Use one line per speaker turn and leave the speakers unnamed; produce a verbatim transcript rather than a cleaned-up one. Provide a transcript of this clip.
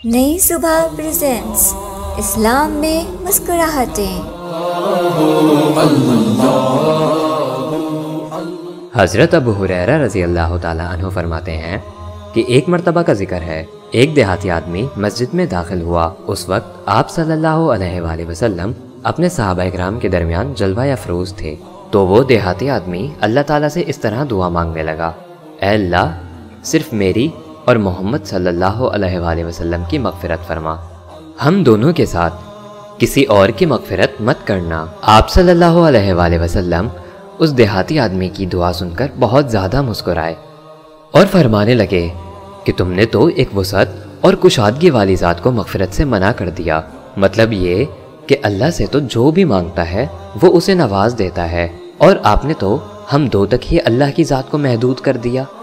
نئی صبح پریزنٹس اسلام میں مسکراہٹیں۔
حضرت ابو ہریرہ رضی اللہ تعالیٰ عنہ فرماتے ہیں کہ ایک مرتبہ کا ذکر ہے، ایک دیہاتی آدمی مسجد میں داخل ہوا۔ اس وقت آپ صلی اللہ علیہ وآلہ وسلم اپنے صحابہ اکرام کے درمیان جلوہ افروز تھے، تو وہ دیہاتی آدمی اللہ تعالیٰ سے اس طرح دعا مانگنے لگا: اے اللہ، صرف میری اور محمد صلی اللہ علیہ وآلہ وسلم کی مغفرت فرما، ہم دونوں کے ساتھ کسی اور کی مغفرت مت کرنا۔ آپ صلی اللہ علیہ وآلہ وسلم اس دیہاتی آدمی کی دعا سن کر بہت زیادہ مسکرائے اور فرمانے لگے کہ تم نے تو ایک وسعت اور کشادگی والی ذات کو مغفرت سے منع کر دیا۔ مطلب یہ کہ اللہ سے تو جو بھی مانگتا ہے وہ اسے نواز دیتا ہے، اور آپ نے تو ہم دو تک ہی اللہ کی ذات کو محدود کر دیا۔